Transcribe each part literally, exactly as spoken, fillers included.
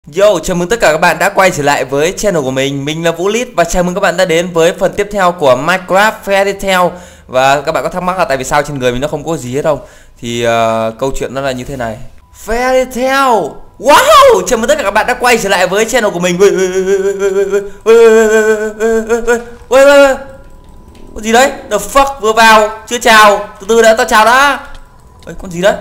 Yo, chào mừng tất cả các bạn đã quay trở lại với channel của mình. Mình là Vũ Lít và chào mừng các bạn đã đến với phần tiếp theo của Minecraft Fairy Tail. Và các bạn có thắc mắc là tại vì sao trên người mình nó không có gì hết không? Thì uh, câu chuyện nó là như thế này. Fairy Tail. Wow, chào mừng tất cả các bạn đã quay trở lại với channel của mình. Con gì đấy? The fuck, vừa vào, chưa chào. Từ từ đã, tao chào đã. Ê, con gì đấy?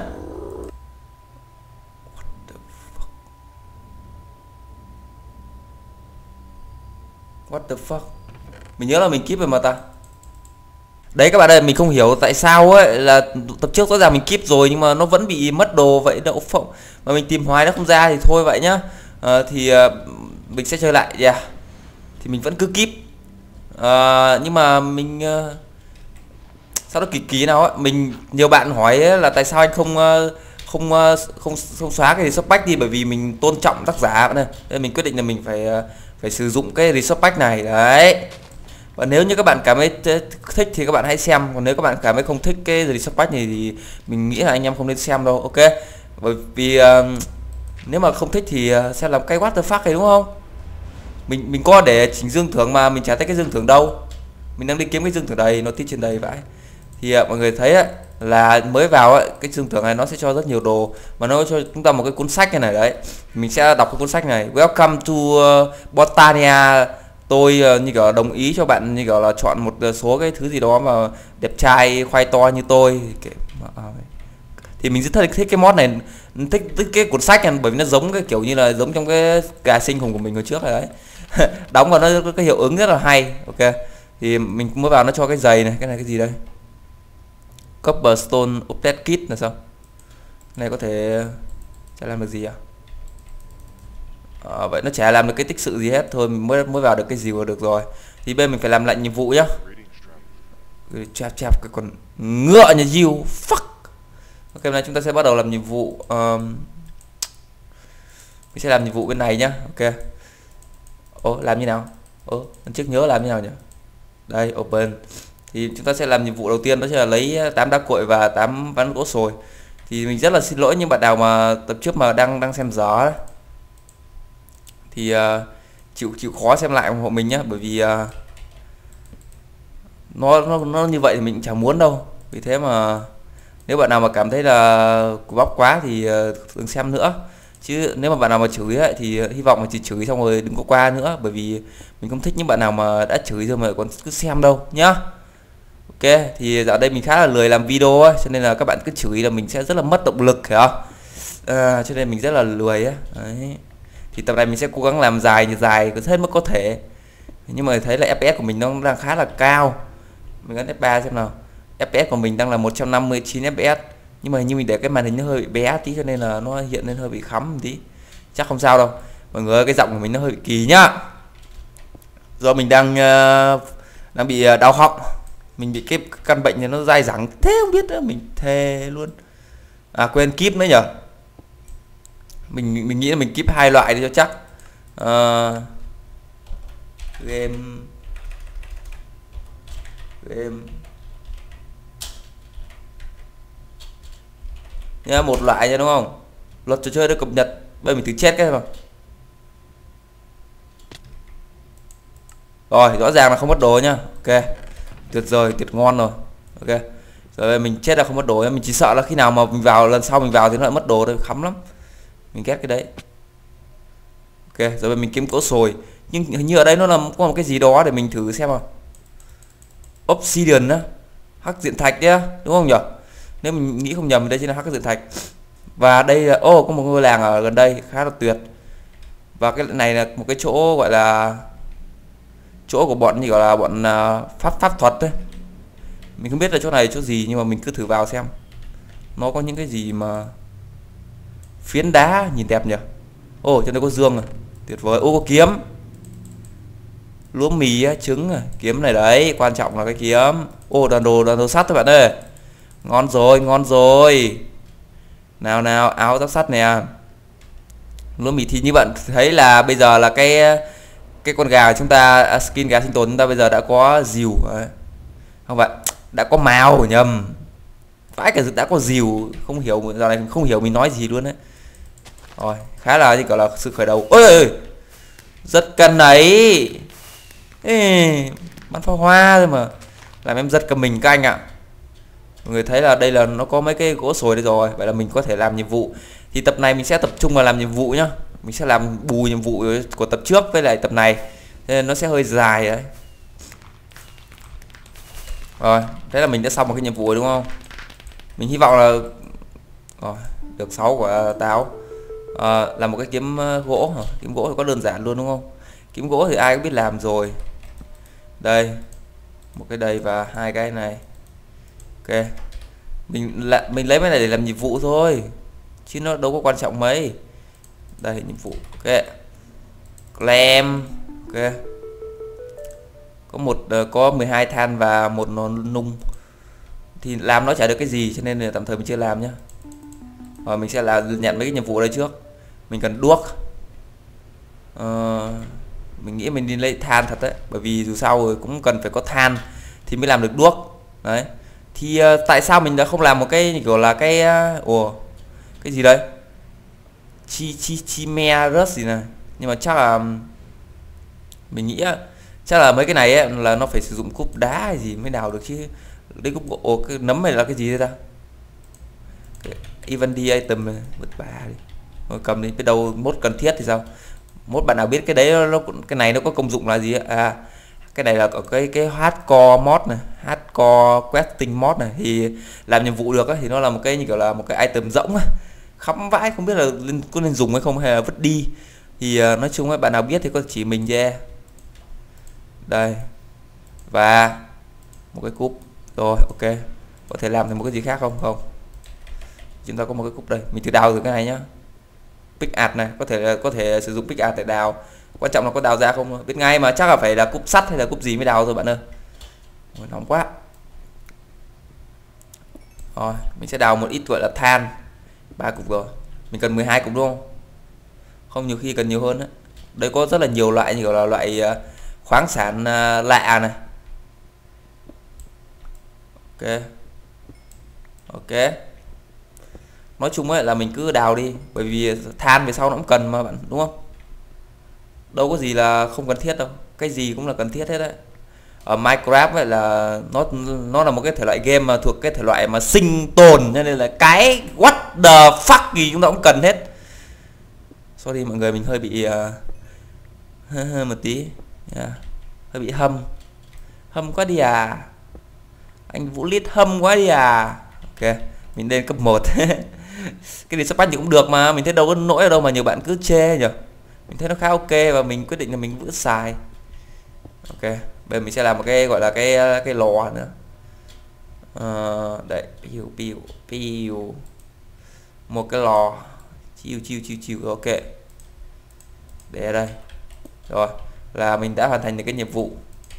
What the fuck? Mình nhớ là mình keep rồi mà ta. Đấy các bạn ơi, mình không hiểu tại sao ấy, là tập trước rõ ràng mình keep rồi nhưng mà nó vẫn bị mất đồ vậy đậu phộng. Mà mình tìm hoài nó không ra thì thôi vậy nhá. à, Thì uh, mình sẽ chơi lại. Yeah. Thì mình vẫn cứ keep. à, Nhưng mà mình uh, sao nó kỳ kỳ nào ấy. Mình nhiều bạn hỏi ấy, là tại sao anh không uh, không, uh, không không xóa cái resource pack đi. Bởi vì mình tôn trọng tác giả này. Nên mình quyết định là mình phải uh, phải sử dụng cái resource pack này đấy. Và nếu như các bạn cảm thấy thích thì các bạn hãy xem, còn nếu các bạn cảm thấy không thích cái resource pack này thì mình nghĩ là anh em không nên xem đâu. Ok, bởi vì uh, nếu mà không thích thì uh, xem làm cái what the fuck này, đúng không? Mình mình có để chỉnh dương thưởng mà mình chả thấy cái dương thưởng đâu. Mình đang đi kiếm cái dương thưởng đầy, nó trên đầy vãi. Thì uh, mọi người thấy ấy, là mới vào ấy, cái dương thưởng này nó sẽ cho rất nhiều đồ, mà nó cho chúng ta một cái cuốn sách này, này đấy. Mình sẽ đọc cái cuốn sách này. Welcome to uh, Botania. Tôi uh, như kiểu đồng ý cho bạn như kiểu là chọn một số cái thứ gì đó mà đẹp trai khoai to như tôi. Thì mình rất thích thích cái mod này, thích thích cái cuốn sách này bởi vì nó giống cái kiểu như là giống trong cái gà sinh hùng của mình hồi trước này đấy. Đóng vào nó có cái hiệu ứng rất là hay. Ok, thì mình mới vào nó cho cái giày này, cái này cái gì đây? Cobblestone update kit là sao? Này có thể chả làm được gì à? À, vậy nó chả làm được cái tích sự gì hết, thôi mình mới mới vào được cái gì vào được rồi. Thì bên mình phải làm lại nhiệm vụ nhá. Chạp chạp cái con ngựa nhà you fuck. Ok, hôm nay chúng ta sẽ bắt đầu làm nhiệm vụ. Um, mình sẽ làm nhiệm vụ bên này nhá. Ok. Ồ, làm như nào? Ồ, lần trước nhớ làm như nào nhỉ? Đây, open. Thì chúng ta sẽ làm nhiệm vụ đầu tiên, đó là lấy tám đá cội và tám ván gỗ sồi. Thì mình rất là xin lỗi những bạn nào mà tập trước mà đang đang xem gió đấy. Thì uh, chịu chịu khó xem lại ủng hộ mình nhé, bởi vì uh, nó, nó nó như vậy thì mình cũng chẳng muốn đâu. Vì thế mà nếu bạn nào mà cảm thấy là cú bóc quá thì uh, đừng xem nữa. Chứ nếu mà bạn nào mà chửi ấy, thì uh, hy vọng là chỉ chửi xong rồi đừng có qua nữa, bởi vì mình không thích những bạn nào mà đã chửi rồi mà còn cứ xem đâu nhá. Ok, thì dạo đây mình khá là lười làm video ấy, cho nên là các bạn cứ chửi là mình sẽ rất là mất động lực, hiểu không? À, cho nên mình rất là lười ấy. Đấy. Thì tập này mình sẽ cố gắng làm dài như dài có hết mức có thể. Nhưng mà thấy là ép pê ét của mình nó đang khá là cao. Mình ấn ép ba xem nào. ép pê ét của mình đang là một trăm năm mươi chín ép pê ét. Nhưng mà như mình để cái màn hình nó hơi bị bé tí cho nên là nó hiện lên hơi bị khắm một tí. Chắc không sao đâu. Mọi người ơi, cái giọng của mình nó hơi bị kỳ nhá. Do mình đang uh, đang bị đau họng. Mình bị cái căn bệnh này nó dai dẳng thế không biết nữa, mình thề luôn. À quên kíp nữa nhở. Mình mình nghĩ là mình keep hai loại đi cho chắc. uh, game game nha, một loại nha, đúng không? Luật trò chơi được cập nhật, bây mình thử chết cái mà. Rồi rõ ràng là không mất đồ nhá. Ok, tuyệt vời, tuyệt ngon rồi. Ok, rồi mình chết là không mất đồ nhá. Mình chỉ sợ là khi nào mà mình vào lần sau mình vào thì nó lại mất đồ thôi, khắm lắm. Mình ghét cái đấy. Ok, rồi mình kiếm cỗ sồi. Nhưng hình như ở đây nó là có một cái gì đó để mình thử xem nào. Obsidian á, hắc diện thạch nhá, đúng không nhỉ? Nếu mình nghĩ không nhầm đây chính là hắc diện thạch. Và đây là ô oh, có một ngôi làng ở gần đây khá là tuyệt. Và cái này là một cái chỗ gọi là chỗ của bọn như gọi là bọn uh, pháp pháp thuật đấy. Mình không biết là chỗ này là chỗ gì nhưng mà mình cứ thử vào xem. Nó có những cái gì mà phiến đá nhìn đẹp nhỉ. Ô oh, trên đây có dương này, tuyệt vời. Ô oh, có kiếm lúa mì á, trứng à. Kiếm này đấy, quan trọng là cái kiếm. Ô oh, đoàn đồ đoàn đồ sắt các bạn ơi, ngon rồi ngon rồi. Nào nào, áo giáp sắt nè, lúa mì. Thì như bạn thấy là bây giờ là cái cái con gà của chúng ta, à, skin gà sinh tồn chúng ta bây giờ đã có dìu đấy. Không vậy, đã có màu, nhầm vãi cả, đã có dìu. Không hiểu giờ này không hiểu mình nói gì luôn đấy. Rồi khá là như kiểu là sự khởi đầu. Ôi ơi, rất cân đấy. Ê, bắn pháo hoa thôi mà làm em giật cả mình các anh ạ. Mọi người thấy là đây là nó có mấy cái gỗ sồi đây rồi, vậy là mình có thể làm nhiệm vụ. Thì tập này mình sẽ tập trung vào làm nhiệm vụ nhá, mình sẽ làm bù nhiệm vụ của tập trước với lại tập này, nên nó sẽ hơi dài đấy. Rồi thế là mình đã xong một cái nhiệm vụ rồi đúng không? Mình hy vọng là rồi, được sáu quả táo. À, là một cái kiếm gỗ hả? Kiếm gỗ thì có đơn giản luôn đúng không? Kiếm gỗ thì ai cũng biết làm rồi. Đây một cái đây và hai cái này. Ok, mình lại mình lấy cái này để làm nhiệm vụ thôi chứ nó đâu có quan trọng mấy. Đây nhiệm vụ. Ok, lem. Ok, có một uh, có mười hai than và một nón nung thì làm nó chả được cái gì, cho nên là tạm thời mình chưa làm nhá. Rồi mình sẽ là nhận mấy cái nhiệm vụ đây trước. Mình cần đuốc. uh, mình nghĩ mình đi lấy than thật đấy, bởi vì dù sao rồi cũng cần phải có than thì mới làm được đuốc đấy. Thì uh, tại sao mình đã không làm một cái như kiểu là cái uh, ủa cái gì đấy chi chi chimerus gì này, nhưng mà chắc là mình nghĩ chắc là mấy cái này ấy, là nó phải sử dụng cúp đá hay gì mới đào được chứ. Đây cúp gỗ, cái nấm này là cái gì đây ta? Even đi item bật bà đi. Rồi cầm đi, biết đâu mốt cần thiết thì sao? Mốt bạn nào biết cái đấy nó cái này nó có công dụng là gì ấy? À cái này là có cái cái hardcore mod này, hardcore questing mod này, thì làm nhiệm vụ được ấy, thì nó là một cái như kiểu là một cái item rỗng á, khắm vãi không biết là lên, có nên dùng hay không hay là vứt đi. Thì uh, nói chung ấy, bạn nào biết thì có chỉ mình ra đây và một cái cúp. Rồi ok, có thể làm thành một cái gì khác không? Không, chúng ta có một cái cúp đây, mình thử đào từ cái này nhá. Pick art này, có thể có thể sử dụng pick art để đào, quan trọng là có đào ra không biết ngay mà, chắc là phải là cúp sắt hay là cúp gì mới đào rồi bạn ơi. Ôi, nóng quá. Rồi mình sẽ đào một ít gọi là than, ba cục rồi, mình cần mười hai cục đúng không? Không, nhiều khi cần nhiều hơn đấy. Đây có rất là nhiều loại như là loại uh, khoáng sản uh, lạ này. Ok ok, nói chung ấy là mình cứ đào đi, bởi vì than về sau nó cũng cần mà bạn, đúng không? Đâu có gì là không cần thiết đâu, cái gì cũng là cần thiết hết đấy. Ở Minecraft vậy là nó nó là một cái thể loại game mà thuộc cái thể loại mà sinh tồn, cho nên là cái what the fuck gì chúng ta cũng cần hết. Sorry mọi người, mình hơi bị uh, một tí yeah. Hơi bị hâm hâm quá đi à, anh Vũ Lít hâm quá đi à. Ok, mình lên cấp một. Cái gì sắp bắt thì cũng được mà, mình thấy đâu có nỗi ở đâu mà nhiều bạn cứ chê nhỉ. Mình thấy nó khá ok và mình quyết định là mình vẫn xài. Ok, bây giờ mình sẽ làm một cái gọi là cái cái lò nữa. Uh, đấy, piu piu piu, một cái lò chiêu chiêu chiêu chiêu. Ok, để ở đây rồi là mình đã hoàn thành được cái nhiệm vụ.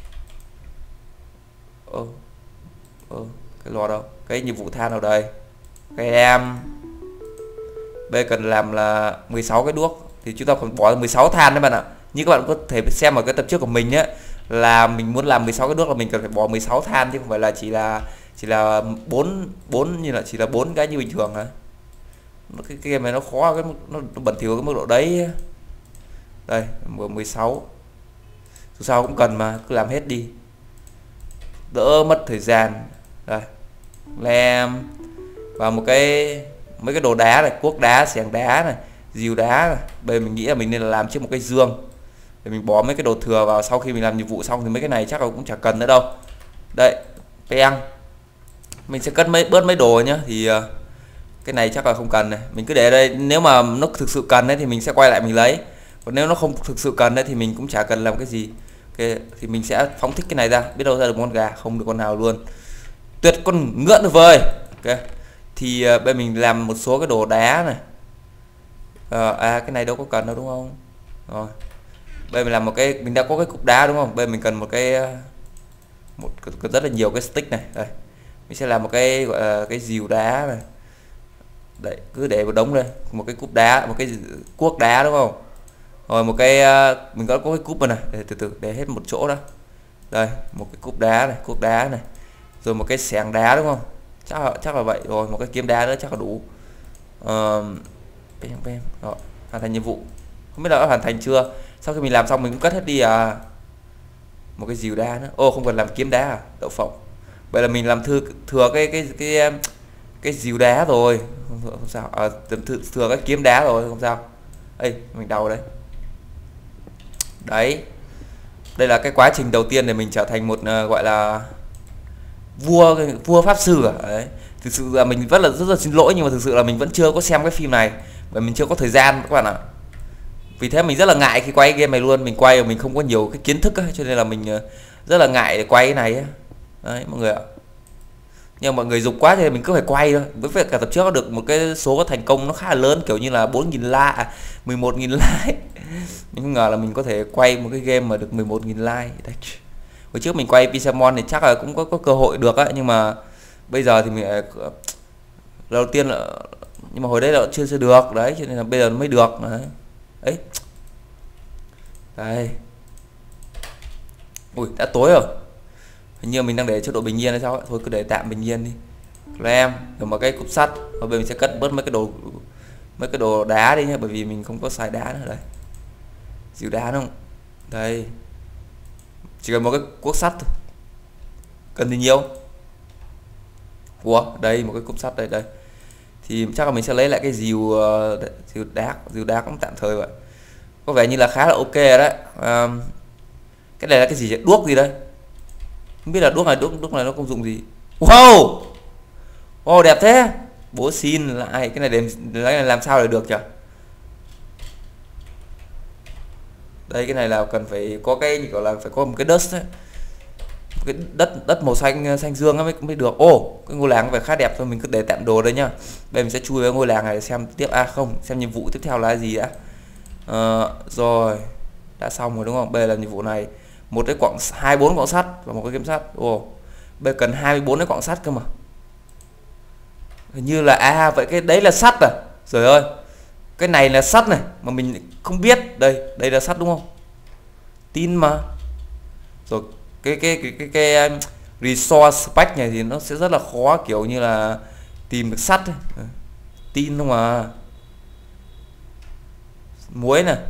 Ô ô cái lò đâu, cái nhiệm vụ than nào đây? Cái em bây cần làm là mười sáu cái đuốc, thì chúng ta còn bỏ mười sáu than đấy bạn ạ. Như các bạn có thể xem ở cái tập trước của mình á, là mình muốn làm mười sáu cái đuốc là mình cần phải bỏ mười sáu than, chứ không phải là chỉ là chỉ là bốn bốn như là chỉ là bốn cái như bình thường á. Cái, cái game này nó khó, cái nó, nó bẩn thỉu cái mức độ đấy. Đây mười sáu, dù sao cũng cần mà, cứ làm hết đi đỡ mất thời gian. Đây làm và một cái mấy cái đồ đá này, cuốc đá, xẻng đá này, dìu đá này. Bây giờ mình nghĩ là mình nên là làm trước một cái giường để mình bỏ mấy cái đồ thừa vào, sau khi mình làm nhiệm vụ xong thì mấy cái này chắc là cũng chả cần nữa đâu. Đây peng, mình sẽ cất mấy bớt mấy đồ nhá. Thì uh, cái này chắc là không cần này, mình cứ để đây, nếu mà nó thực sự cần đấy thì mình sẽ quay lại mình lấy, còn nếu nó không thực sự cần đấy thì mình cũng chả cần làm cái gì. Ok, thì mình sẽ phóng thích cái này ra, biết đâu ra được con gà, không được con nào luôn, tuyệt con ngựa tuyệt vời. Ok, thì uh, bên mình làm một số cái đồ đá này. Uh, à cái này đâu có cần đâu đúng không? Rồi bây mình làm một cái, mình đã có cái cục đá đúng không? Bây mình cần một cái một cần rất là nhiều cái stick này. Đây mình sẽ làm một cái gọi là cái dìu đá này. Đấy, cứ để một đống đây, một cái cúp đá, một cái cuốc đá đúng không? Rồi một cái mình có có cái cúp này, để từ từ để hết một chỗ đó. Đây một cái cúp đá này, cuốc đá này, rồi một cái xẻng đá đúng không? Chắc là, chắc là vậy. Rồi một cái kiếm đá nữa chắc là đủ. Uh, bem, bem. Rồi hoàn thành nhiệm vụ. Không biết là đã hoàn thành chưa. Sau khi mình làm xong mình cũng cất hết đi à. Một cái dìu đá nữa. Ô không cần làm kiếm đá à, đậu phộng. Vậy là mình làm thừa thừa cái cái cái cái, cái dìu đá rồi. Không, không sao. À, thừa, thừa cái kiếm đá rồi, không sao. Ê, mình đau đấy. Đấy. Đây là cái quá trình đầu tiên để mình trở thành một uh, gọi là vua vua pháp sư à. Đấy. Thực sự là mình rất là rất là xin lỗi, nhưng mà thực sự là mình vẫn chưa có xem cái phim này bởi mình chưa có thời gian các bạn ạ. Vì thế mình rất là ngại khi quay game này luôn. Mình quay mà mình không có nhiều cái kiến thức ấy, cho nên là mình rất là ngại để quay cái này ấy. Đấy mọi người ạ. Nhưng mọi người dục quá thì mình cứ phải quay thôi. Với việc cả tập trước có được một cái số có thành công nó khá là lớn, kiểu như là bốn nghìn like, à, mười một nghìn like. Mình không ngờ là mình có thể quay một cái game mà được mười một nghìn like. Đấy. Hồi trước mình quay Pixelmon thì chắc là cũng có, có cơ hội được á, nhưng mà bây giờ thì mình đầu tiên là, nhưng mà hồi đấy là chưa chưa được đấy, cho nên là bây giờ mới được đấy. Ấy. Đây. Ui đã tối rồi. Hình như mình đang để chế độ bình yên hay sao ấy. Thôi cứ để tạm bình yên đi. Ram rồi một cái cục sắt. Và bây mình sẽ cất bớt mấy cái đồ mấy cái đồ đá đi nhé, bởi vì mình không có xài đá nữa đây. Dìu đá đúng không? Đây. Chỉ cần một cái cuốc sắt thôi. Cần thì nhiều. Ủa, đây một cái cục sắt đây đây. Thì chắc là mình sẽ lấy lại cái dìu uh, dìu đá, dìu đá cũng tạm thời vậy. Có vẻ như là khá là ok rồi đấy. À, cái này là cái gì vậy? Đuốc gì đây? Không biết là đuốc này đuốc đuốc này nó công dụng gì. Wow. Oh đẹp thế. Bố xin lại cái này để cái này làm sao để được nhỉ? Đây cái này là cần phải có cái gọi là phải có một cái đất ấy. Cái đất đất màu xanh xanh dương mới mới được. Ô, oh, cái ngôi làng phải khá đẹp thôi, mình cứ để tạm đồ đây nhá. Bây giờ mình sẽ chui vào ngôi làng này xem tiếp. À không, xem nhiệm vụ tiếp theo là gì đã. À, rồi đã xong rồi đúng không? Bây giờ là nhiệm vụ này, một cái quặng hai bốn quặng sắt và một cái kiếm sắt. Ồ, oh, bây giờ cần hai mươi bốn cái quặng sắt cơ mà. Hình như là à vậy cái đấy là sắt à? Trời ơi. Cái này là sắt này mà mình không biết. Đây, đây là sắt đúng không? Tin mà. Rồi cái cái cái cái cái, cái resource spec này thì nó sẽ rất là khó, kiểu như là tìm được sắt ấy. Tin không mà. Muối này.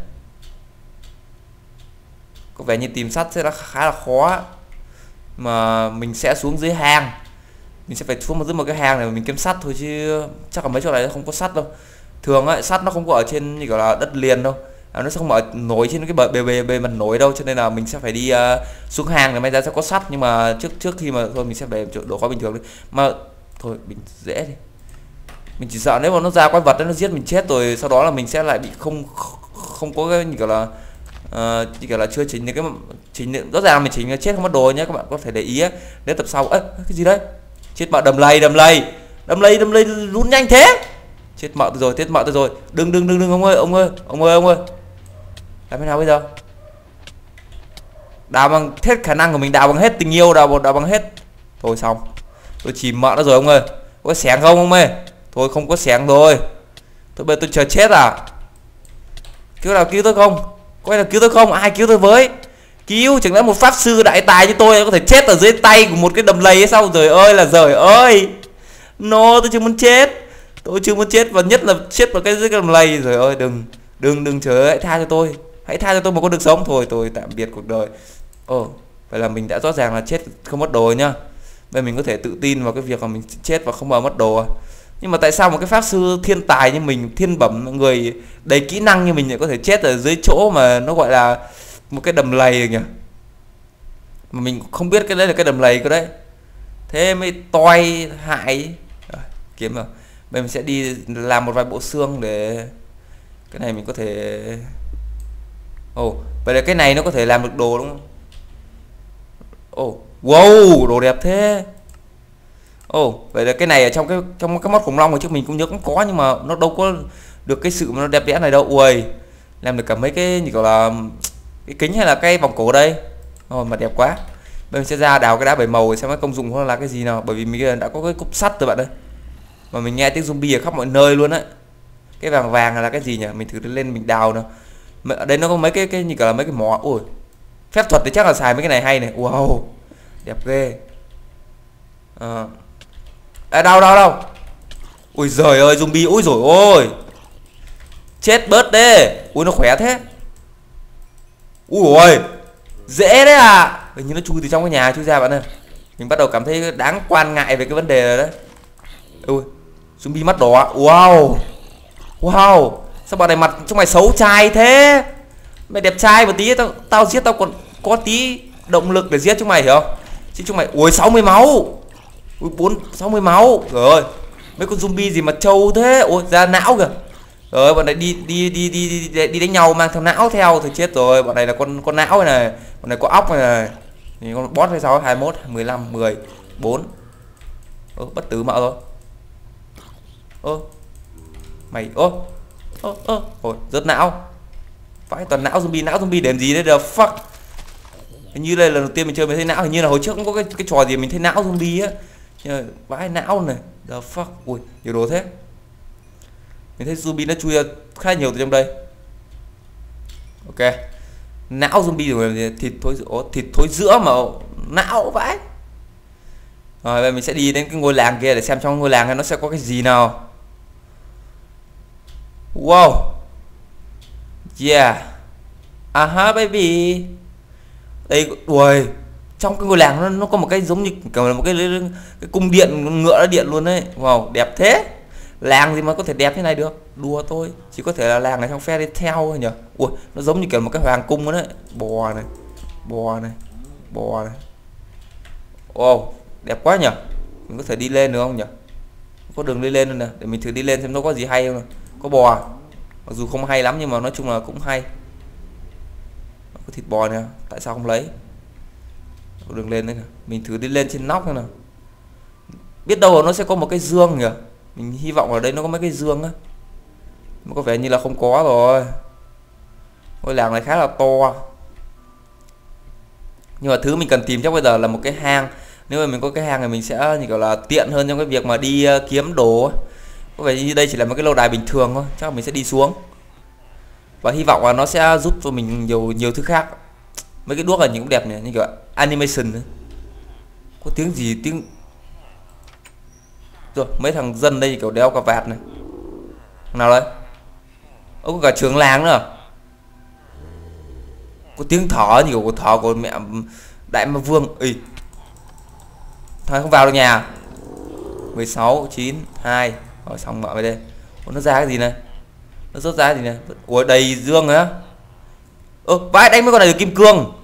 Có vẻ như tìm sắt sẽ là khá là khó. Mà mình sẽ xuống dưới hang. Mình sẽ phải xuống dưới một cái hang này mà mình kiếm sắt thôi, chứ chắc là mấy chỗ này không có sắt đâu. Thường ấy sắt nó không có ở trên như kiểu là đất liền đâu. À, nó sẽ không ở nổi trên cái bề bề bề, bề mặt nổi đâu, cho nên là mình sẽ phải đi uh, xuống hang này may ra sẽ có sắt. Nhưng mà trước trước khi mà thôi mình sẽ về chỗ đồ khó bình thường đi. Mà thôi mình dễ đi. Mình chỉ sợ nếu mà nó ra quái vật nó giết mình chết rồi sau đó là mình sẽ lại bị không không có cái như kiểu là uh, như kiểu là chưa chỉnh được cái chỉnh rõ ràng là mình chỉnh chết không mất đồ nhé, các bạn có thể để ý ấy. Đến tập sau ấy cái gì đấy, chết mẹ, đầm lầy đầm lầy đầm lầy đầm lầy lún nhanh thế, chết mẹ tôi rồi, chết mẹ tôi rồi, đừng đừng đừng đừng ông ơi ông ơi ông ơi ông ơi, làm thế nào bây giờ? Đào bằng hết khả năng của mình, đào bằng hết tình yêu, đào đào bằng hết. Thôi xong, tôi chìm mẹ nó rồi ông ơi, có xẻng không ông ơi? Thôi không có xẻng rồi, tôi bây giờ tôi chờ chết à? Cứu nào cứu tôi không? Có ai nào cứu tôi không? Ai cứu tôi với? Cứu, chẳng lẽ một pháp sư đại tài như tôi có thể chết ở dưới tay của một cái đầm lầy hay sao? Trời ơi là trời ơi. No, tôi chưa muốn chết. Tôi chưa muốn chết, và nhất là chết vào cái dưới cái đầm lầy. Trời ơi đừng, đừng đừng chờ, hãy tha cho tôi. Hãy tha cho tôi một con đường sống. Thôi tôi tạm biệt cuộc đời. Ồ, vậy là mình đã rõ ràng là chết không mất đồ nhá. Bây mình có thể tự tin vào cái việc mà mình chết và không bao mất đồ. Nhưng mà tại sao một cái pháp sư thiên tài như mình, thiên bẩm, người đầy kỹ năng như mình lại có thể chết ở dưới chỗ mà nó gọi là một cái đầm lầy nhỉ? Mà mình không biết cái đấy là cái đầm lầy cơ đấy. Thế mới toi hại. Rồi, kiếm rồi. Bây mình sẽ đi làm một vài bộ xương để cái này mình có thể. Ồ, oh, vậy là cái này nó có thể làm được đồ đúng không? Ồ, oh, wow, đồ đẹp thế. Ồ, oh, vậy là cái này ở trong cái trong cái mod khủng long hồi trước mình cũng nhớ cũng có, nhưng mà nó đâu có được cái sự mà nó đẹp đẽ này đâu. Ui, làm được cả mấy cái như kiểu là cái kính hay là cái vòng cổ đây. Ồ, oh, mà đẹp quá. Bây giờ sẽ ra đào cái đá bảy màu xem cái công dụng nó là cái gì nào, bởi vì mình đã có cái cục sắt rồi bạn ơi. Mà mình nghe tiếng zombie ở khắp mọi nơi luôn đấy. Cái vàng vàng là cái gì nhỉ? Mình thử lên mình đào nào. Ở đây nó có mấy cái cái như kiểu là mấy cái mỏ. Ui, phép thuật thì chắc là xài mấy cái này hay này. Wow, đẹp ghê. À, à đâu đâu đâu. Ui giời ơi zombie, ui rồi ôi. Chết bớt đi. Ui nó khỏe thế. Ui ôi, dễ đấy à. Hình như nó chui từ trong cái nhà chui ra bạn ơi. Mình bắt đầu cảm thấy đáng quan ngại về cái vấn đề rồi đấy. Ui, zombie mắt đỏ. Wow. Wow, sao bọn này mặt trong mày xấu trai thế? Mày đẹp trai một tí tao tao giết tao còn có tí động lực để giết chúng mày hiểu không? Chứ chúng mày ui sáu mươi máu. Ui bốn sáu mươi máu. Rồi. Mấy con zombie gì mà trâu thế? Ôi ra não kìa. Rồi bọn này đi đi đi đi đi, đi đánh nhau mang theo não theo thì chết rồi. Bọn này là con con não này, này. Bọn này có óc này này. Thì con boss hay sao? hai mươi mốt, mười lăm, mười, bốn. Ơ bất tử mạo rồi. Ơ. Mày ơ. Ơ ơ. Ôi rớt não. Phải toàn não zombie, não zombie để làm gì đấy the fuck. Hình như đây là lần đầu tiên mình chơi mình thấy não, hình như là hồi trước cũng có cái cái trò gì mình thấy não zombie á. Vãi não này, the fuck. Ui, nhiều đồ thế. Mình thấy zombie nó chui khá nhiều từ trong đây. Ok. Não zombie rồi thịt thối giữa, thịt thối giữa mà não vãi. Rồi bây mình sẽ đi đến cái ngôi làng kia để xem trong ngôi làng này nó sẽ có cái gì nào. Wow. Yeah. À ha baby. Đây ui, trong cái ngôi làng nó, nó có một cái giống như kiểu là một cái, cái cung điện ngựa nó điện luôn đấy. Wow, đẹp thế. Làng gì mà có thể đẹp thế này được. Đùa thôi. Chỉ có thể là làng ở trong Fairy Tail thôi nhỉ. Ui, nó giống như kiểu một cái hoàng cung đấy. Bò này. Bò này. Bò này. Wow, đẹp quá nhỉ. Mình có thể đi lên được không nhỉ? Có đường đi lên luôn nè. Để mình thử đi lên xem nó có gì hay không. Có bò. Mặc dù không hay lắm nhưng mà nói chung là cũng hay. Có thịt bò nè. Tại sao không lấy? Có đường lên đấy nè. Mình thử đi lên trên nóc này nào. Biết đâu là nó sẽ có một cái giường nhỉ. Mình hy vọng ở đây nó có mấy cái giường á. Mà có vẻ như là không có rồi. Ngôi làng này khá là to. Nhưng mà thứ mình cần tìm chắc bây giờ là một cái hang. Nếu mà mình có cái hang này mình sẽ như kiểu là tiện hơn trong cái việc mà đi uh, kiếm đồ. Có vẻ như đây chỉ là một cái lâu đài bình thường thôi. Chắc là mình sẽ đi xuống. Và hy vọng là nó sẽ giúp cho mình nhiều nhiều thứ khác. Mấy cái đuốc là những cũng đẹp nhỉ. Như kiểu animation nữa. Có tiếng gì tiếng. Rồi mấy thằng dân đây kiểu đeo cà vạt này. Thằng nào đấy? Ơ có cả trưởng làng nữa. Có tiếng thở nhiều của thở của mẹ Đại Ma Vương. Ê. Thôi không vào được nhà. Mười sáu, chín, hai. Rồi xong mọi người đây. Ủa, nó ra cái gì này? Nó rớt ra cái gì này? Ủa đầy dương á. Ơ vãi đánh mấy con này được kim cương.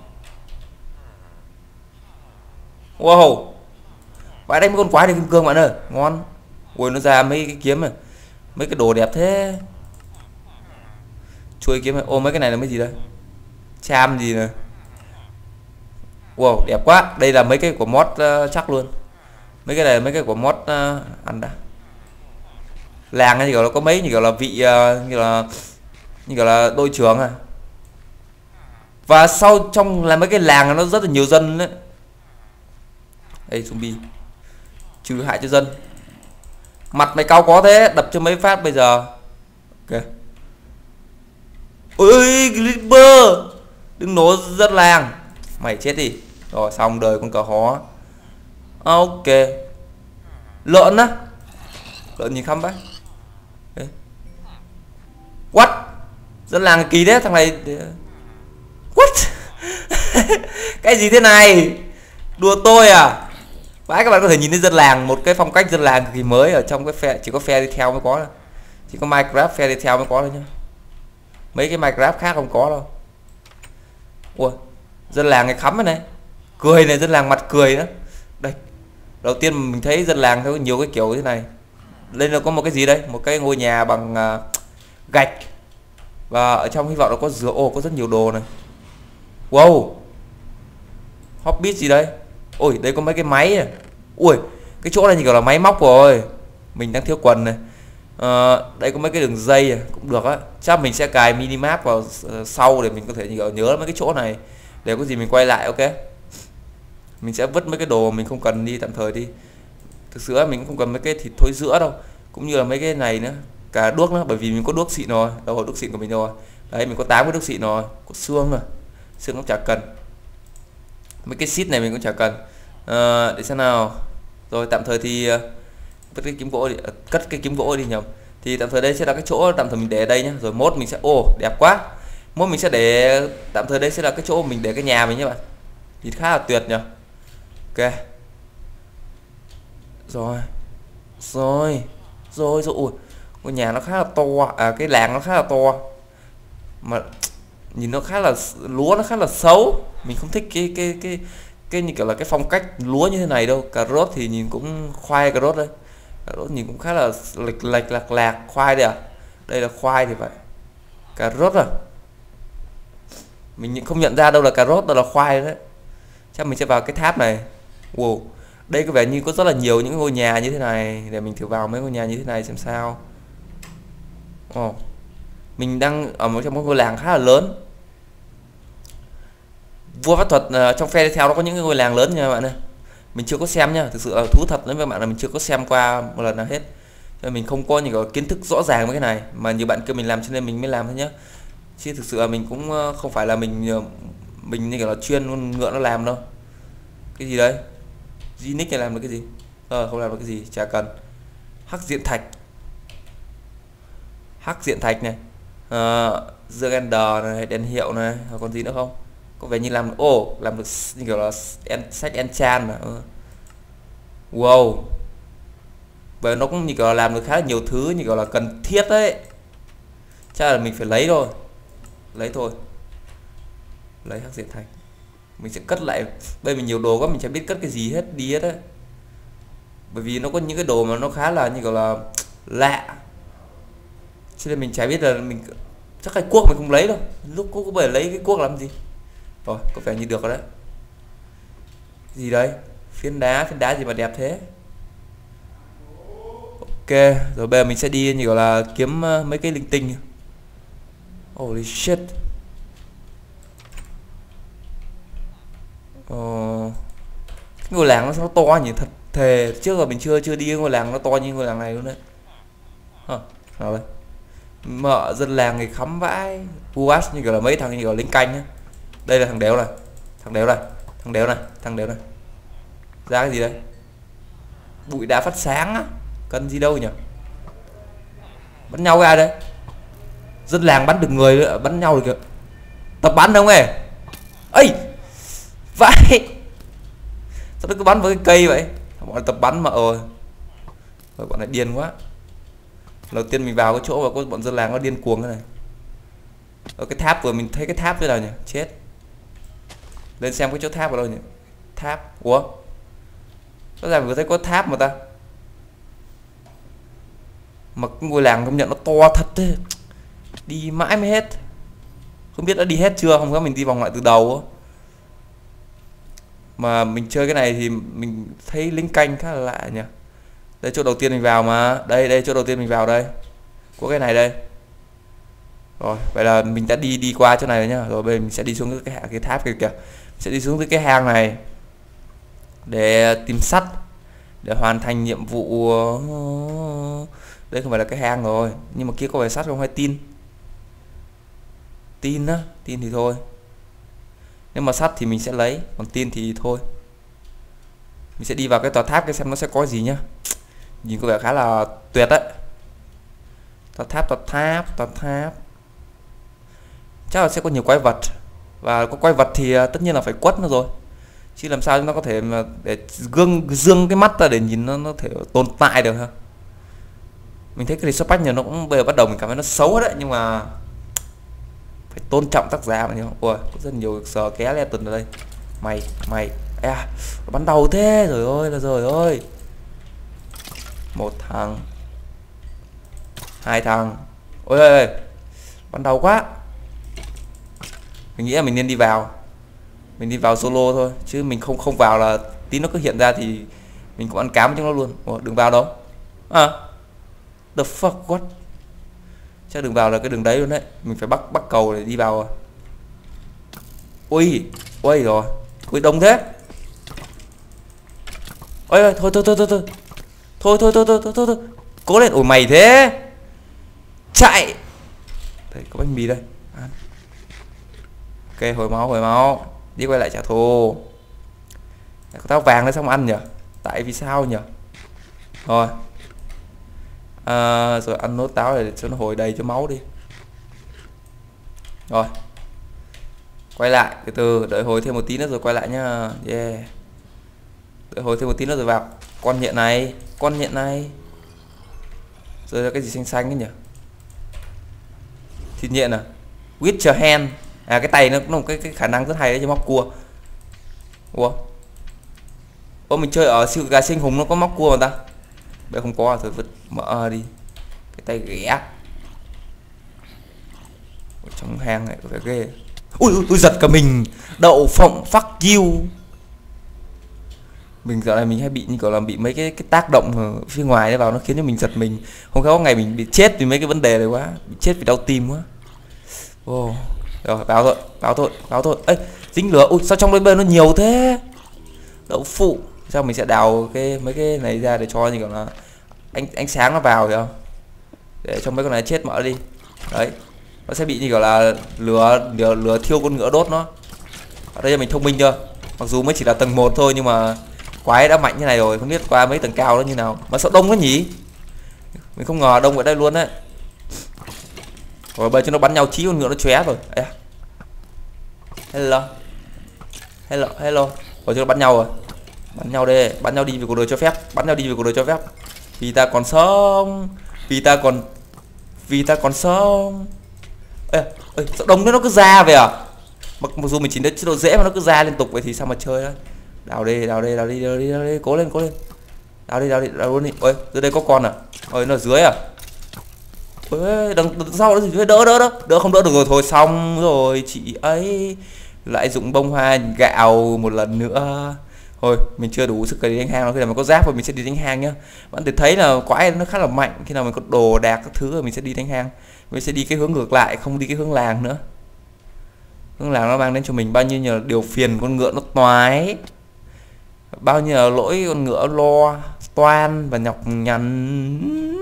Wow. Vãi đánh mấy con quái được kim cương bạn ơi. Ngon. Ui nó ra mấy cái kiếm này. Mấy cái đồ đẹp thế. Chuôi kiếm này. Ô mấy cái này là mấy gì đây? Cham gì nè. Wow đẹp quá. Đây là mấy cái của mod uh, chắc luôn. Mấy cái này là mấy cái của mod uh, ăn đã. Làng như kiểu là có mấy như kiểu là vị uh, như là như kiểu là đội trưởng à. Và sau trong là mấy cái làng nó rất là nhiều dân đấy. Đây zombie. Trừ hại cho dân. Mặt mày cao có thế, đập cho mấy phát bây giờ. Ok. Ôi Creeper. Đừng nổ rất làng. Mày chết đi. Rồi xong đời con cờ hó. Ok. Lợn á. Lợn nhìn khăm bác. What? Dân làng kỳ thế thằng này. What? Cái gì thế này? Đùa tôi à? Vãi các bạn có thể nhìn thấy dân làng, một cái phong cách dân làng cực kỳ mới ở trong cái phe, chỉ có phe đi theo mới có. Chỉ có Minecraft phe đi theo mới có thôi nhá. Mấy cái Minecraft khác không có đâu. Ui, dân làng này khắm này. Cười này, dân làng mặt cười đó. Đây. Đầu tiên mình thấy dân làng có nhiều cái kiểu thế này. Đây là có một cái gì đây? Một cái ngôi nhà bằng uh, gạch. Và ở trong hy vọng nó có dừa. Ồ, có rất nhiều đồ này. Wow. Hobbit gì đây? Ôi, đây có mấy cái máy này. Ui, cái chỗ này như kiểu là máy móc rồi. Mình đang thiếu quần này. À, đây có mấy cái đường dây này. Cũng được á. Chắc mình sẽ cài minimap vào sau để mình có thể như kiểu nhớ mấy cái chỗ này. Để có gì mình quay lại, ok. Mình sẽ vứt mấy cái đồ mình không cần đi tạm thời đi. Thực sự mình cũng không cần mấy cái thịt thối giữa đâu. Cũng như là mấy cái này nữa. Cả đuốc nữa, bởi vì mình có đuốc xịn rồi. Đâu rồi, đuốc xịn của mình rồi. Đấy, mình có tám cái đuốc xịn rồi. Có xương rồi. Xương cũng chả cần. Mấy cái xít này mình cũng chả cần. À, để xem nào. Rồi tạm thời thì uh, vứt cái kiếm gỗ đi, uh, cất cái kiếm gỗ đi nhầm. Thì tạm thời đây sẽ là cái chỗ tạm thời mình để ở đây nhá. Rồi mốt mình sẽ ô đẹp quá. Mốt mình sẽ để tạm thời đây sẽ là cái chỗ mình để cái nhà mình nhé bạn. Thì khá là tuyệt nhỉ. Ok. Rồi. Rồi. Rồi rồi. Ui, ngôi nhà nó khá là to, à cái làng nó khá là to. Mà nhìn nó khá là lúa nó khá là xấu. Mình không thích cái cái cái cái như kiểu là cái phong cách lúa như thế này đâu. Cà rốt thì nhìn cũng khoai cà rốt đây. Cà rốt nhìn cũng khá là lệch lệch lạc lạc. Khoai đây à? Đây là khoai thì phải. Cà rốt à? Mình không nhận ra đâu là cà rốt, đâu là khoai đấy. Chắc mình sẽ vào cái tháp này. Wow. Đây có vẻ như có rất là nhiều những ngôi nhà như thế này. Để mình thử vào mấy ngôi nhà như thế này xem sao. Ồ. Mình đang ở một trong một ngôi làng khá là lớn. Vua pháp thuật uh, trong phe theo nó có những ngôi làng lớn nha các bạn ơi. Mình chưa có xem nha, thực sự là thú thật với các bạn là mình chưa có xem qua một lần nào hết. Nên mình không có những kiến thức rõ ràng với cái này, mà như bạn kêu mình làm cho nên mình mới làm thôi nhá. Chứ thực sự là mình cũng không phải là mình mình như kiểu là chuyên con ngựa nó làm đâu. Cái gì đấy? Zinix này làm được cái gì? Ờ không làm được cái gì, chả cần. Hắc diện thạch. Hắc diện thạch này. Ờ Dương Ender này, đèn hiệu này, còn gì nữa không? Có vẻ như làm ô oh, làm được như kiểu là en, sách enchant à. Ừ. Wow. Và nó cũng như kiểu là làm được khá là nhiều thứ như kiểu là cần thiết đấy. Chắc là mình phải lấy thôi. Lấy thôi. Lấy hắc diện thạch. Mình sẽ cất lại. Bây mình nhiều đồ quá mình chẳng biết cất cái gì hết đi hết đấy. Bởi vì nó có những cái đồ mà nó khá là như kiểu là lạ. Cho nên mình chả biết là mình chắc cái cuốc mình không lấy đâu. Lúc có phải lấy cái cuốc làm gì. Rồi có vẻ như được rồi đấy. Gì đây? Phiến đá, phiến đá gì mà đẹp thế. Ok, rồi bây giờ mình sẽ đi như kiểu là kiếm uh, mấy cái linh tinh. Holy shit. Ờ... Cái ngôi làng nó, nó to nhỉ, thật thề. Trước giờ mình chưa chưa đi cái ngôi làng nó to như ngôi làng này luôn đấy. Hả? Nào đây. Mợ dân làng thì khắm vãi. u ét như kiểu là mấy thằng như kiểu lính canh nhá. Đây là thằng đéo này. Thằng đéo này. Thằng đéo này. Thằng đéo này. Ra cái gì đây? Bụi đá phát sáng á. Cần gì đâu nhỉ? Bắn nhau với ai đây? Dân làng bắn được người nữa, bắn nhau được kìa. Tập bắn không nghe? Ây! Vãi! Sao nó cứ bắn với cái cây vậy? Bọn tập bắn mà rồi. Rồi bọn này điên quá. Đầu tiên mình vào cái chỗ và có bọn dân làng nó điên cuồng thế này. Ở cái tháp vừa mình thấy cái tháp thế nào nhỉ? Chết. Lên xem cái chỗ tháp ở đâu nhỉ? Tháp. Ủa? Rõ ràng vừa thấy có tháp mà ta. Mà cái ngôi làng công nhận nó to thật thế. Đi mãi mới hết. Không biết đã đi hết chưa, không có mình đi vòng lại từ đầu. Mà mình chơi cái này thì mình thấy lính canh khá là lạ nhỉ. Đây chỗ đầu tiên mình vào mà. Đây đây chỗ đầu tiên mình vào đây. Có cái này đây. Rồi vậy là mình đã đi đi qua chỗ này rồi nhá. Rồi bây giờ mình sẽ đi xuống cái cái tháp kia kìa. Mình sẽ đi xuống cái hang này để tìm sắt để hoàn thành nhiệm vụ. Đây không phải là cái hang rồi, nhưng mà kia có phải sắt không hay tin? Tin á, tin thì thôi. Nếu mà sắt thì mình sẽ lấy, còn tin thì thôi. Mình sẽ đi vào cái tòa tháp cái xem nó sẽ có gì nhá. Nhìn có vẻ khá là tuyệt đấy. Tòa tháp, tòa tháp, tòa tháp. Chắc là sẽ có nhiều quái vật. Và có quái vật thì tất nhiên là phải quất nó rồi. Chứ làm sao chúng ta có thể mà để gương dương cái mắt ra để nhìn nó nó thể tồn tại được ha. Mình thấy cái Resurpack nhiều nó cũng bây giờ bắt đầu mình cảm thấy nó xấu đấy, nhưng mà phải tôn trọng tác giả mà hiểu không? Ôi, có rất nhiều sờ ké le tuần ở đây. Mày, mày, à, bắn đầu thế rồi ơi là rồi ơi. Một thằng, hai thằng. Ôi ơi, bắn đầu quá. Mình nghĩ là mình nên đi vào. Mình đi vào solo thôi, chứ mình không không vào là tí nó cứ hiện ra thì mình cũng ăn cám trong nó luôn. Ủa, đừng vào đâu. À, the fuck what? Chắc đừng vào là cái đường đấy luôn đấy. Mình phải bắt bắt cầu để đi vào. Ui, ui rồi. Ui đông thế. Ôi thôi thôi thôi thôi thôi. Thôi thôi thôi thôi thôi thôi thôi. Cố lên. Ôi mày thế. Chạy. Đây có bánh mì đây. Ăn. Ok, hồi máu hồi máu. Đi quay lại trả thù. Có táo vàng đấy xong ăn nhỉ? Tại vì sao nhỉ? Rồi. À, rồi ăn nốt táo để cho nó hồi đầy cho máu đi. Rồi quay lại từ từ, đợi hồi thêm một tí nữa rồi quay lại nhá. Yeah, đợi hồi thêm một tí nữa rồi vào. Con nhện này, con nhện này, rồi là cái gì xanh xanh ấy nhỉ? Thịt nhện à? With your hand. À cái tay nó cũng là một cái, cái khả năng rất hay đấy cho móc cua. Ủa? Ủa mình chơi ở siêu gà sinh hùng nó có móc cua mà ta? Bây không có rồi vứt mở đi. Cái tay ghẻ. Ở trong hang này có vẻ ghê. Ui, ui, ui giật cả mình. Đậu phộng fuck you. Mình dạo này mình hay bị như kiểu là bị mấy cái cái tác động ở phía ngoài đấy vào, nó khiến cho mình giật mình. Không khéo ngày mình bị chết vì mấy cái vấn đề này quá, bị chết vì đau tim quá. Oh. Rồi báo thôi, báo thôi, báo thôi. Ê, dính lửa. Ui sao trong đây bên nó nhiều thế? Đậu phụ. Sao mình sẽ đào cái mấy cái này ra để cho như kiểu là ánh ánh sáng nó vào, hiểu không? Để cho mấy con này chết mở đi. Đấy. Nó sẽ bị như kiểu là lửa lửa, lửa thiêu con ngựa đốt nó. Ở đây mình thông minh chưa? Mặc dù mới chỉ là tầng một thôi nhưng mà quái đã mạnh như này rồi, không biết qua mấy tầng cao nó như nào. Mà sao đông quá nhỉ? Mình không ngờ đông ở đây luôn đấy. Rồi bây giờ nó bắn nhau chí con ngựa nó chóe rồi. Ê. Hello. Hello, hello. Rồi cho nó bắn nhau rồi. Bắn nhau đi, bắn nhau đi vì cuộc đời cho phép, bắn nhau đi vì cuộc đời cho phép. Vì ta còn sống, vì ta còn vì ta còn sống. Ê, ê, sao đông nó cứ ra về à? Mặc, mặc dù mình chỉ đến chế độ dễ mà nó cứ ra liên tục vậy thì sao mà chơi đó. Đào đi, đào đi, đào đi, đào đi, đào đi, cố lên, cố lên. Đào đi, đào đi, đào luôn đi. Ôi, dưới đây có con à? Ôi, nó ở dưới à? Ôi, đằng, đằng sau nó gì đỡ, đỡ, đỡ, đỡ không đỡ được rồi, thôi xong rồi chị ấy lại dụng bông hoa gạo một lần nữa. Thôi, mình chưa đủ sức để đánh hang đâu, khi nào mình có giáp rồi mình sẽ đi đánh hang nhá. Bạn thể thấy là quái nó khá là mạnh, khi nào mình có đồ đạc các thứ rồi mình sẽ đi đánh hang. Mình sẽ đi cái hướng ngược lại, không đi cái hướng làng nữa. Hướng làng nó mang đến cho mình bao nhiêu nhiều điều phiền, con ngựa nó toái. Bao nhiêu lỗi con ngựa lo toan và nhọc nhằn.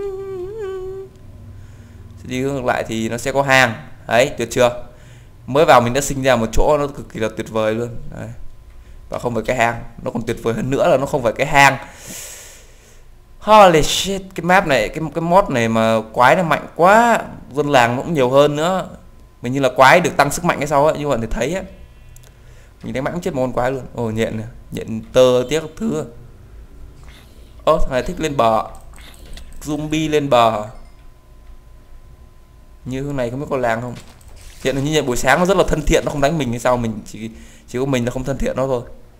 Đi hướng ngược lại thì nó sẽ có hang. Đấy, tuyệt chưa? Mới vào mình đã sinh ra một chỗ nó cực kỳ là tuyệt vời luôn. Đấy. Và không phải cái hang, nó còn tuyệt vời hơn nữa là nó không phải cái hang. Holy shit, cái map này, cái cái mod này mà quái nó mạnh quá, dân làng nó cũng nhiều hơn nữa. Mình như là quái được tăng sức mạnh hay sao ấy, như bạn thể thấy á. Mình đánh mạnh cũng chết một con quái luôn. Ồ nhện này, nhện tơ tiếc các thứ. Ơ thằng này thích lên bờ. Zombie lên bờ. Như hướng này không biết có làng không. Hiện như buổi sáng nó rất là thân thiện, nó không đánh mình hay sao, mình chỉ chỉ có mình là không thân thiện nó thôi.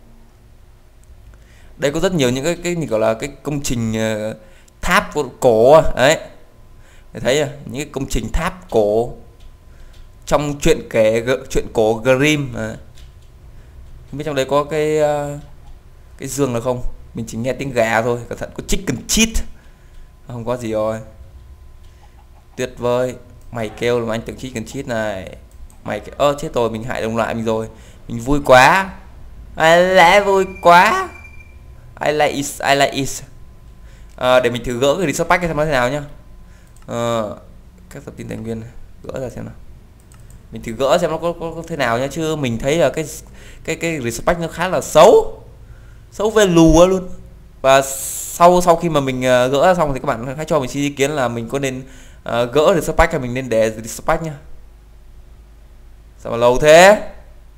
Đây có rất nhiều những cái cái như gọi là cái công trình uh, tháp cổ đấy. Để thấy à, những cái công trình tháp cổ trong truyện kể chuyện cổ Grimm. Đấy. Không biết trong đây có cái uh, cái giường là không? Mình chỉ nghe tiếng gà thôi, cẩn thận có chicken cheat. Không có gì rồi. Tuyệt vời. Mày kêu là anh từng chicken cheat này. Mày ơ chết rồi, mình hại đồng loại mình rồi. Mình vui quá. I lẽ vui quá. I like it, I like it. À, để mình thử gỡ cái resource pack xem nó thế nào nhá. À, các tập tin tài nguyên này. Gỡ ra xem nào. Mình thử gỡ xem nó có, có, có thế nào nhá, chứ mình thấy là cái cái cái resource pack nó khá là xấu. Xấu về lùa luôn. Và sau sau khi mà mình uh, gỡ ra xong thì các bạn hãy cho mình xin ý kiến là mình có nên uh, gỡ resource pack hay mình nên để resource pack nhá. Sao mà lâu thế?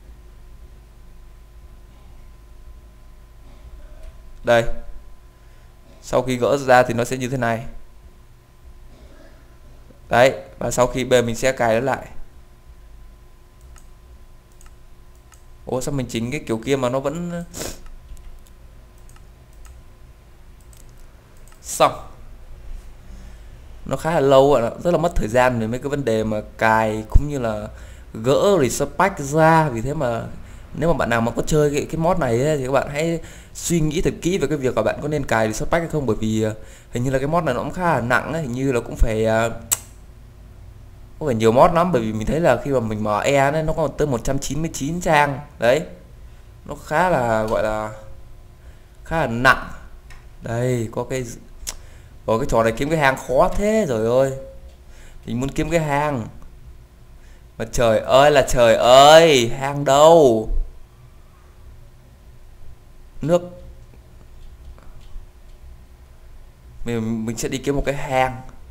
Đây. Sau khi gỡ ra thì nó sẽ như thế này. Đấy, và sau khi bây giờ mình sẽ cài nó lại. Ủa sao mình chỉnh cái kiểu kia mà nó vẫn xong. Nó khá là lâu ạ, rất là mất thời gian về mấy cái vấn đề mà cài cũng như là gỡ resource pack ra. Vì thế mà nếu mà bạn nào mà có chơi cái, cái mod này ấy, thì các bạn hãy suy nghĩ thật kỹ về cái việc là bạn có nên cài resource pack hay không, bởi vì uh, hình như là cái mod này nó cũng khá là nặng ấy. Hình như là cũng phải uh, có phải nhiều mod lắm, bởi vì mình thấy là khi mà mình mở e ấy, nó có tới một trăm chín mươi chín trang đấy, nó khá là gọi là khá là nặng. Đây có cái Ồ, cái trò này kiếm cái hang khó thế rồi ơi. Mình muốn kiếm cái hang mà trời ơi là trời ơi, hang đâu? Nước. Mình mình sẽ đi kiếm một cái hang.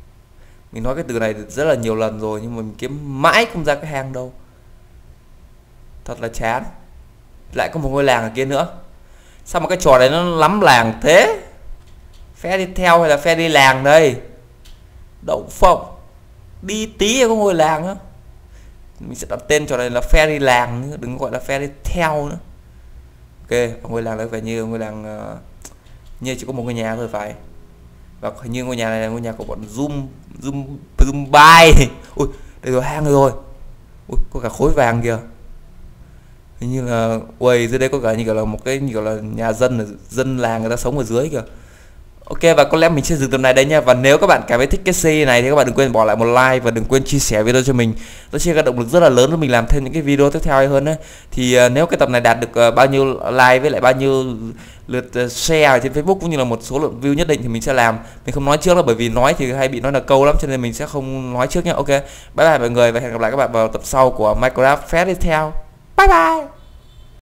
Mình nói cái từ này rất là nhiều lần rồi nhưng mà mình kiếm mãi không ra cái hang đâu, thật là chán. Lại có một ngôi làng ở kia nữa. Sao mà cái trò này nó lắm làng thế? Phe đi theo hay là phe đi làng đây? Đậu phộng. Đi tí có ngôi làng nữa. Mình sẽ đặt tên trò này là phe đi làng nữa, đừng gọi là phe đi theo nữa. Ok, và ngôi làng đấy phải như ngôi làng uh, như chỉ có một ngôi nhà thôi phải. Và hình như ngôi nhà này là ngôi nhà của bọn Zoom Zoom Zoom bay. Ui, đây rồi, hang rồi. Ui, có cả khối vàng kìa. Hình như là ui, dưới đây có cả như kiểu là một cái như kiểu là nhà dân, dân làng người ta sống ở dưới kìa. Ok, và có lẽ mình sẽ dừng tập này đây nha. Và nếu các bạn cảm thấy thích cái series này thì các bạn đừng quên bỏ lại một like và đừng quên chia sẻ video cho mình. Nó sẽ có động lực rất là lớn để mình làm thêm những cái video tiếp theo hơn đấy. Thì uh, nếu cái tập này đạt được uh, bao nhiêu like với lại bao nhiêu lượt uh, share trên Facebook cũng như là một số lượng view nhất định thì mình sẽ làm. Mình không nói trước là bởi vì nói thì hay bị nói là câu lắm, cho nên mình sẽ không nói trước nhá. Ok, bye bye mọi người và hẹn gặp lại các bạn vào tập sau của Minecraft Fairy Tail. Bye bye.